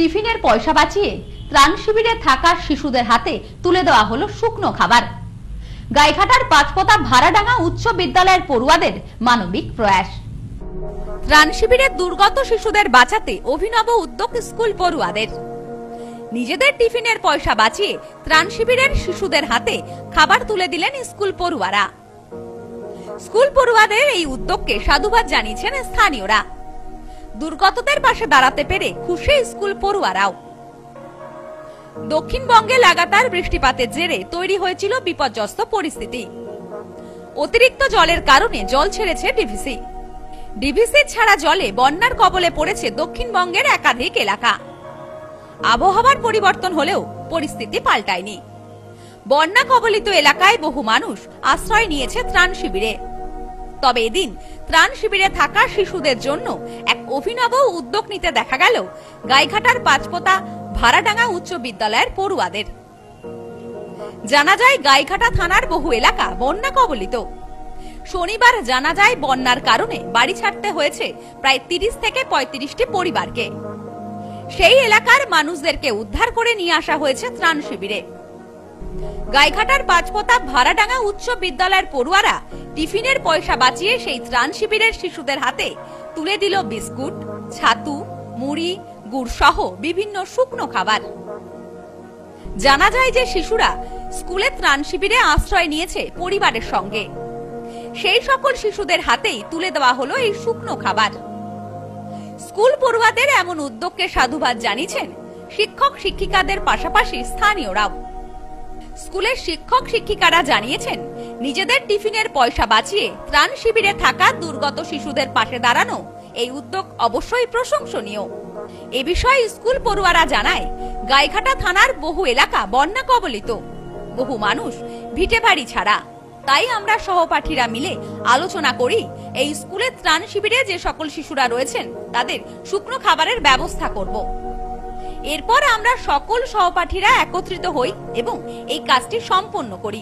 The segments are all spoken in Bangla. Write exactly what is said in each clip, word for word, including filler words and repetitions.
টিফিনের পয়সা বাঁচিয়ে ত্রাণ শিবিরে থাকা শিশুদের হাতে তুলে দেওয়া হলো শুকনো খাবার। গাইঘাটার পাঁচপোতা ভাড়াডাঙ্গা উচ্চ বিদ্যালয়ের পড়ুয়াদের মানবিক প্রয়াস। ত্রাণ শিবিরের দুর্গত শিশুদের বাঁচাতে অভিনব উদ্যোগ স্কুল পড়ুয়াদের। নিজেদের টিফিনের পয়সা বাঁচিয়ে ত্রাণ শিবিরের শিশুদের হাতে খাবার তুলে দিলেন স্কুল পড়ুয়ারা। স্কুল পড়ুয়াদের এই উদ্যোগকে সাধুবাদ জানিয়েছেন স্থানীয়রা। দুর্গতদের পাশে দাঁড়াতে পেরে খুশি স্কুল পড়ুয়ারাও। দক্ষিণবঙ্গে লাগাতার বৃষ্টিপাতের জেরে তৈরি হয়েছিল বিপর্যস্ত পরিস্থিতি। অতিরিক্ত জলের কারণে জল ছেড়েছে ডিভিসি। ডিভিসি ছাড়া জলে বন্যার কবলে পড়েছে দক্ষিণবঙ্গের একাধিক এলাকা। আবহাওয়ার পরিবর্তন হলেও পরিস্থিতি পাল্টায়নি। বন্যা কবলিত এলাকায় বহু মানুষ আশ্রয় নিয়েছে ত্রাণ শিবিরে। তবে এদিন ত্রাণ শিবিরে থাকা শিশুদের জন্য এক অভিনব উদ্যোগ নিতে দেখা গেল গাইঘাটার পাঁচপোতা ভাড়াডাঙ্গা উচ্চ বিদ্যালয়ের পড়ুয়াদের। জানা যায় গাইঘাটা থানার বহু এলাকা বন্যা কবলিত। শনিবার জানা যায় বন্যার কারণে বাড়ি ছাড়তে হয়েছে প্রায় তিরিশ থেকে পঁয়ত্রিশটি পরিবারকে। সেই এলাকার মানুষদেরকে উদ্ধার করে নিয়ে আসা হয়েছে ত্রাণ শিবিরে। গাইঘাটার পাঁচপোতা ভাড়াডাঙ্গা উচ্চ বিদ্যালয়ের পড়ুয়ারা টিফিনের পয়সা বাঁচিয়ে সেই ত্রাণ শিবিরের শিশুদের হাতে তুলে দিল বিস্কুট, ছাতু, মুড়ি, গুড় সহ বিভিন্ন শুকনো খাবার। জানা যায় যে শিশুরা স্কুলে ত্রাণ শিবিরে আশ্রয় নিয়েছে পরিবারের সঙ্গে। সেই সকল শিশুদের হাতেই তুলে দেওয়া হলো এই শুকনো খাবার। স্কুল পড়ুয়াদের এমন উদ্যোগকে সাধুবাদ জানিয়েছেন শিক্ষক শিক্ষিকাদের পাশাপাশি স্থানীয়রাও। স্কুলের শিক্ষক শিক্ষিকারা জানিয়েছেন নিজেদের টিফিনের পয়সা বাঁচিয়ে ত্রাণ শিবিরে থাকা দুর্গত শিশুদের পাশে দাঁড়ানো এই উদ্যোগ অবশ্যই প্রশংসনীয়। এ বিষয়ে স্কুল পড়ুয়ারা জানায় গাইঘাটা থানার বহু এলাকা বন্যা কবলিত, বহু মানুষ ভিটে বাড়ি ছাড়া। তাই আমরা সহপাঠীরা মিলে আলোচনা করি এই স্কুলে ত্রাণ শিবিরে যে সকল শিশুরা রয়েছেন তাদের শুকনো খাবারের ব্যবস্থা করব। এরপর আমরা সকল সহপাঠীরা একত্রিত হই এবং এই কাজটি সম্পন্ন করি।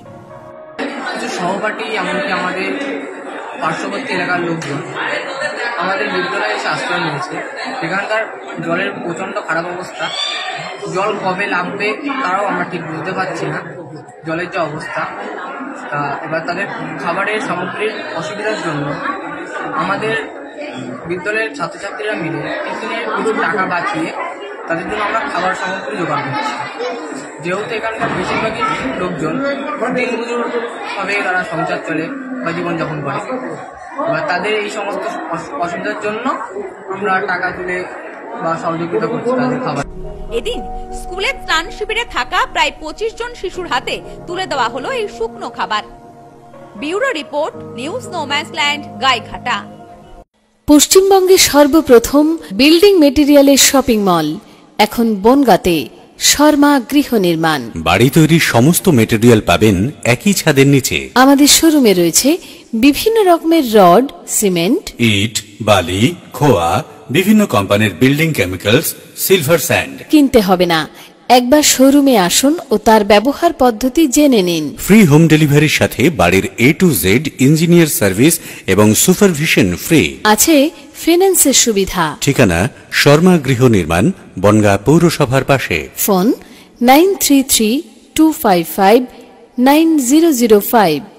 সহপাঠী এমনকি আমাদের পার্শ্ববর্তী এলাকার লোকজন আমাদের বিদ্যালয়ে এসে আশ্রয় নিয়েছে। সেখানকার জলের প্রচণ্ড খারাপ অবস্থা। জল কবে লাগবে তারাও আমরা ঠিক বুঝতে পারছি না, জলের যে অবস্থা। তা এবার তাদের খাবারের সামগ্রীর অসুবিধার জন্য আমাদের বিদ্যালয়ের ছাত্রছাত্রীরা মিলে টিফিনের কিছু টাকা বাঁচিয়ে তাদের জন্য আমরা খাবার সামগ্রী জোগাড় করছি। যেহেতু এখানকার বেশিরভাগই লোকজন দিনমজুর ভাবে তারা সংসার চলে বা জীবনযাপন করে, এবার তাদের এই সমস্ত অসুবিধার জন্য আমরা টাকা তুলে বা সহযোগিতা করছি তাদের খাবার। এদিন স্কুলের ত্রাণ শিবিরে থাকা প্রায় পঁচিশ জন শিশুর হাতে তুলে দেওয়া হলো এই শুকনো খাবার। Bureau report, news no man's land, Gaighata. পশ্চিমবঙ্গের সর্বপ্রথম বিল্ডিং মেটেরিয়ালের শপিং মল এখন বনগাঁতে। শর্মা গৃহ নির্মাণ। বাড়ি তৈরির সমস্ত মেটেরিয়াল পাবেন একই ছাদের নিচে। আমাদের শোরুমে রয়েছে বিভিন্ন রকমের রড, সিমেন্ট, ইট, বালি, খোয়া, বিভিন্ন কোম্পানির বিল্ডিং কেমিক্যালস, সিলভার স্যান্ড। কিনতে হবে না, একবার শোরুমে আসুন ও তার ব্যবহার পদ্ধতি জেনে নিন। ফ্রি হোম ডেলিভারির সাথে বাড়ির A to Z engineer service এবং সুপারভিশন ফ্রি। আছে ফিন্যান্সের সুবিধা। ঠিকানা শর্মা গৃহ নির্মাণ, বনগাঁ পৌরসভার পাশে। Phone nine three three two five five nine zero zero five.